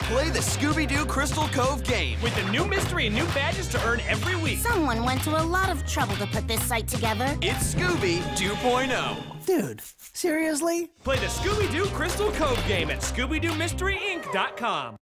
Play the Scooby-Doo Crystal Cove game. With a new mystery and new badges to earn every week. Someone went to a lot of trouble to put this site together. It's Scooby 2.0. Dude, seriously? Play the Scooby-Doo Crystal Cove game at ScoobyDooMysteryInc.com.